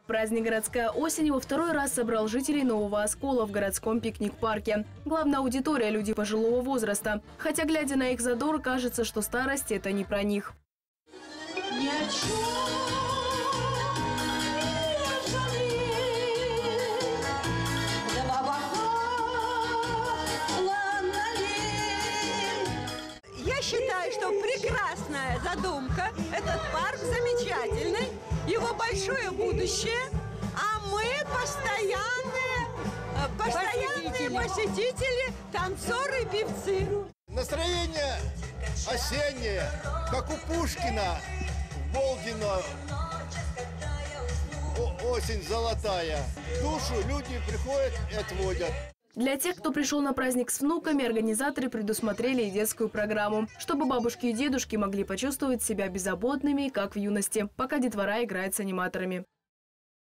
Праздник «Городская осень» во второй раз собрал жителей Нового Оскола в городском пикник-парке. Главная аудитория – люди пожилого возраста. Хотя, глядя на их задор, кажется, что старость – это не про них. Я считаю, что прекрасная задумка. Этот парк замечательный, его большое будущее, а мы постоянные посетители, танцоры и певцы. Настроение осеннее, как у Пушкина, Болдина. Осень золотая. Душу люди приходят и отводят. Для тех, кто пришел на праздник с внуками, организаторы предусмотрели и детскую программу, чтобы бабушки и дедушки могли почувствовать себя беззаботными, как в юности, пока детвора играет с аниматорами.